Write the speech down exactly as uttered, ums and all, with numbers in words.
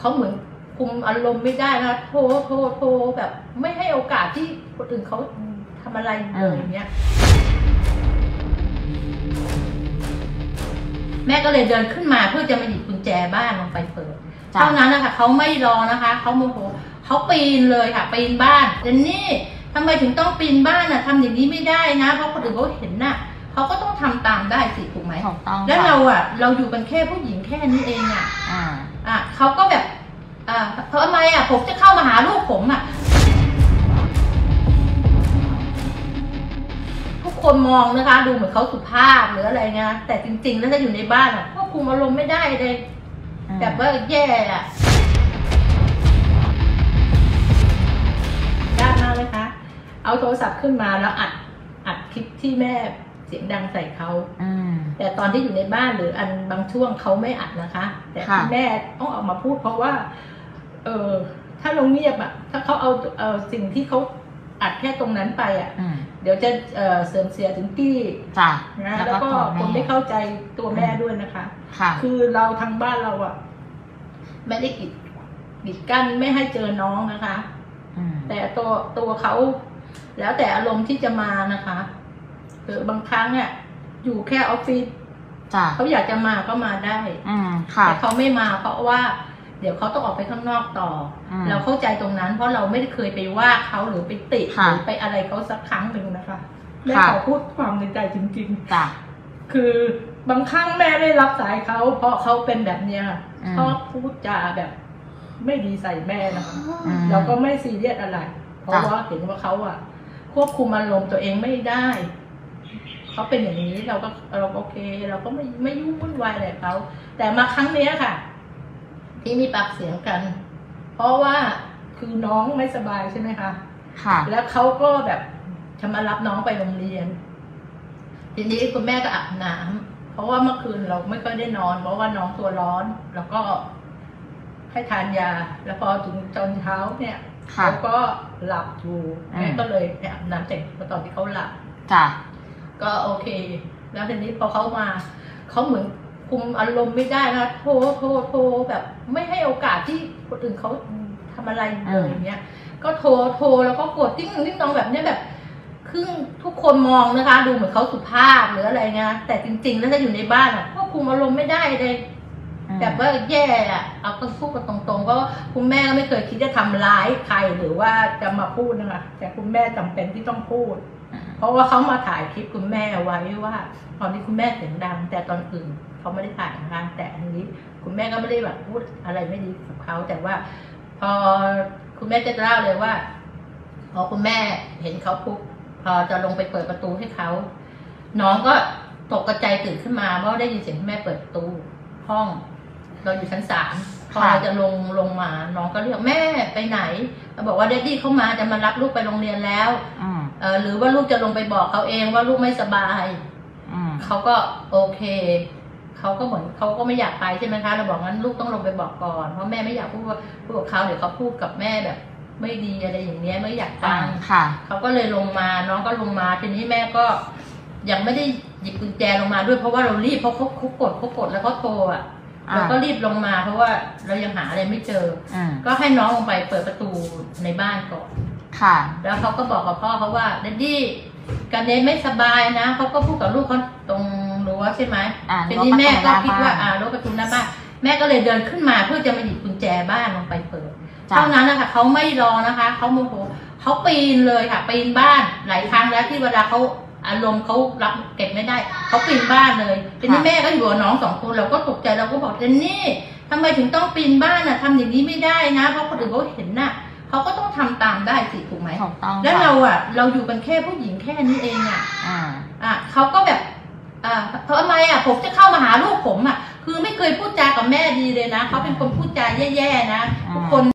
เขาเหมือนคุมอารมณ์ไม่ได้นะโทรโทรโทรแบบไม่ให้โอกาสที่คนอื่นเขาทำอะไรเลยอย่างเงี้ยแม่ก็เลยเดินขึ้นมาเพื่อจะมาหยิบกุญแจบ้านลงไปเปิดเท่านั้นนะคะเขาไม่รอนะคะเขาโมโหเขาปีนเลยค่ะปีนบ้านเจนนี่ทำไมถึงต้องปีนบ้านน่ะทำอย่างนี้ไม่ได้นะเพราะคนอื่นเขาเห็นน่ะเขาก็ต้องทำตามได้สิถูกไหมถูกต้องแล้วเราอ่ะเราอยู่กันแค่ผู้หญิงแค่นี้เองอ่ะอ่าอ่ะเขาก็แบบอ่าเพราะทำไมอ่ะผมจะเข้ามาหาลูกผมอ่ะทุกคนมองนะคะดูเหมือนเขาสุภาพหรืออะไรเงี้ยแต่จริงๆแล้วถ้าอยู่ในบ้านอ่ะควบคุมอารมณ์ไม่ได้เลยแบบว่าแย่อ่ะยากมากเลยคะเอาโทรศัพท์ขึ้นมาแล้วอัดอัดคลิปที่แม่เสียงดังใส่เขาแต่ตอนที่อยู่ในบ้านหรืออันบางช่วงเขาไม่อัดนะคะแต่ที่แม่ต้องออกมาพูดเพราะว่าเออถ้าเราเงียบอ่ะถ้าเขาเอาเออสิ่งที่เขาอัดแค่ตรงนั้นไปอ่ะเดี๋ยวจะเอ่อเสื่อมเสียถึงกี้นะแล้วก็คนไม่เข้าใจตัวแม่ด้วยนะคะคือเราทางบ้านเราอ่ะไม่ได้กีดกีดกั้นไม่ให้เจอน้องนะคะแต่ตัวตัวเขาแล้วแต่อารมณ์ที่จะมานะคะหรือบางครั้งเนี่ยอยู่แค่ออฟฟิศเขาอยากจะมาก็มาได้แต่เขาไม่มาเพราะว่าเดี๋ยวเขาต้องออกไปข้างนอกต่อเราเข้าใจตรงนั้นเพราะเราไม่ได้เคยไปว่าเขาหรือไปติหรือไปอะไรเขาสักครั้งหนึ่งนะคะแม่ขอพูดความในใจจริงๆคือบางครั้งแม่ได้รับสายเขาเพราะเขาเป็นแบบเนี้ยชอบพูดจาแบบไม่ดีใส่แม่นะคะเราก็ไม่ซีเรียสอะไรเพราะว่าเห็นว่าเขาอะควบคุมอารมณ์ตัวเองไม่ได้เขาเป็นอย่างนี้เราก็เราโอเคเราก็ไม่ไม่ยุ่งวุ่นวายอะไรเขาแต่มาครั้งนี้ค่ะที่มีปากเสียงกันเพราะว่าคือน้องไม่สบายใช่ไหมคะค่ะแล้วเขาก็แบบจะมารับน้องไปโรงเรียนทีนี้คุณแม่ก็อาบน้ำเพราะว่าเมื่อคืนเราไม่ค่อยได้นอนเพราะว่าน้องตัวร้อนแล้วก็ให้ทานยาแล้วพอถึงตอนเช้าเนี่ยเขาก็หลับอยู่แม่ก็เลยอาบน้ำเสร็จตอนที่เขาหลับจ้ะก็โอเคแล้วทีนี้พอเขามาเขาเหมือนคุมอารมณ์ไม่ได้นะโทรโทรโทรแบบไม่ให้โอกาสที่คนอื่นเขาทำอะไรเลยอย่างเงี้ยก็โทรโทรแล้วก็กดติ้งติ้งตองแบบเนี้ยแบบครึ่งทุกคนมองนะคะดูเหมือนเขาสุภาพหรืออะไรเงี้ยแต่จริงๆแล้วถ้าอยู่ในบ้านอ่ะควบคุมอารมณ์ไม่ได้เลยแบบว่าแย่อ่ะเอาก็พูดกันตรงๆเพราะคุณแม่ก็ไม่เคยคิดจะทำร้ายใครหรือว่าจะมาพูดนะคะแต่คุณแม่จำเป็นที่ต้องพูดเพราะว่าเขามาถ่ายคลิปคุณแม่ไว้ว่าตอนที่คุณแม่เสียงดังแต่ตอนอื่นเขาไม่ได้ถ่ายนะคะแต่อันนี้คุณแม่ก็ไม่ได้แบบพูดอะไรไม่ดีกับเขาแต่ว่าพอคุณแม่จะเล่าเลยว่าพอคุณแม่เห็นเขาปุ๊บพอจะลงไปเปิดประตูให้เขาน้องก็ตกใจตื่นขึ้นมาเพราะได้ยินเสียงคุณแม่เปิดประตูห้องเราอยู่ชั้นสามพอเราจะลงลงมาน้องก็เรียกแม่ไปไหนเราบอกว่าเดดดี้เขามาจะมารับลูกไปโรงเรียนแล้วเออหรือว่าลูกจะลงไปบอกเขาเองว่าลูกไม่สบายเขาก็โอเคเขาก็เหมือนเขาก็ไม่อยากไปใช่ไหมคะเราบอกงั้นลูกต้องลงไปบอกก่อนเพราะแม่ไม่อยากพูดพูดกับเขาเดี๋ยวเขาพูดกับแม่แบบไม่ดีอะไรอย่างเงี้ยไม่อยากฟังเขาก็เลยลงมาน้องก็ลงมาทีนี้แม่ก็ยังไม่ได้หยิบกุญแจลงมาด้วยเพราะว่าเรารีบเพราะเขาเขากดเขากดแล้วเขาโทรอ่ะเราก็รีบลงมาเพราะว่าเรายังหาอะไรไม่เจอก็ให้น้องลงไปเปิดประตูในบ้านก่อนค่ะแล้วเขาก็บอกกับพ่อเขาว่าเดดดี้กันเนสไม่สบายนะเขาก็พูดกับลูกเขาตรงรั้วใช่ไหมทีนี้แม่ก็คิดว่าอ่ารั้วประตูหน้าบ้านแม่ก็เลยเดินขึ้นมาเพื่อจะมาหยิบกุญแจบ้านลงไปเปิดเท่านั้นนะคะเขาไม่รอนะคะเขาโมโหเขาปีนเลยค่ะปีนบ้านหลายครั้งแล้วที่เวลาเขาอารมณ์เขารับเก็บไม่ได้เขาปีนบ้านเลยทีนี้แม่ก็อยู่กับน้องสองคนเราก็ตกใจเราก็บอกเจนนี่ทำไมถึงต้องปีนบ้านน่ะทำอย่างนี้ไม่ได้นะเพราะคนอื่นเขาเห็นน่ะเขาก็ต้องทำตามได้สิถูกไหมแล้วเราอ่ะเราอยู่กันแค่ผู้หญิงแค่นี้เองอ่ะอ่ะเขาก็แบบอ่าทำไมอ่ะผมจะเข้ามาหาลูกผมอ่ะคือไม่เคยพูดจากับแม่ดีเลยนะเขาเป็นคนพูดจาแย่ๆนะทุกคน